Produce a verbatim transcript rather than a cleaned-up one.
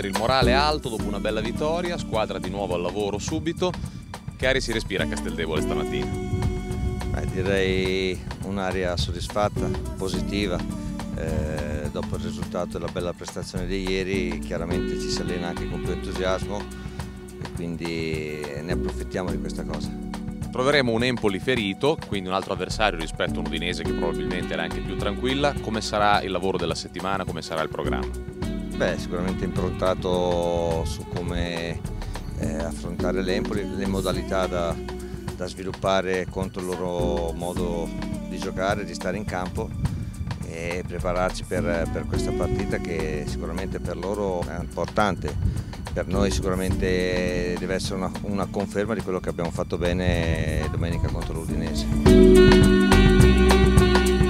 rimettere il morale alto dopo una bella vittoria, squadra di nuovo al lavoro subito. Che aria si respira a Casteldevole stamattina? Beh, direi un'aria soddisfatta, positiva. Eh, dopo il risultato della bella prestazione di ieri chiaramente ci si allena anche con più entusiasmo e quindi ne approfittiamo di questa cosa. Troveremo un Empoli ferito, quindi un altro avversario rispetto a un Udinese che probabilmente era anche più tranquilla. Come sarà il lavoro della settimana, come sarà il programma? Beh, sicuramente improntato su come eh, affrontare l'Empoli, le modalità da, da sviluppare contro il loro modo di giocare, di stare in campo e prepararci per, per questa partita che sicuramente per loro è importante. Per noi sicuramente deve essere una, una conferma di quello che abbiamo fatto bene domenica contro l'Udinese.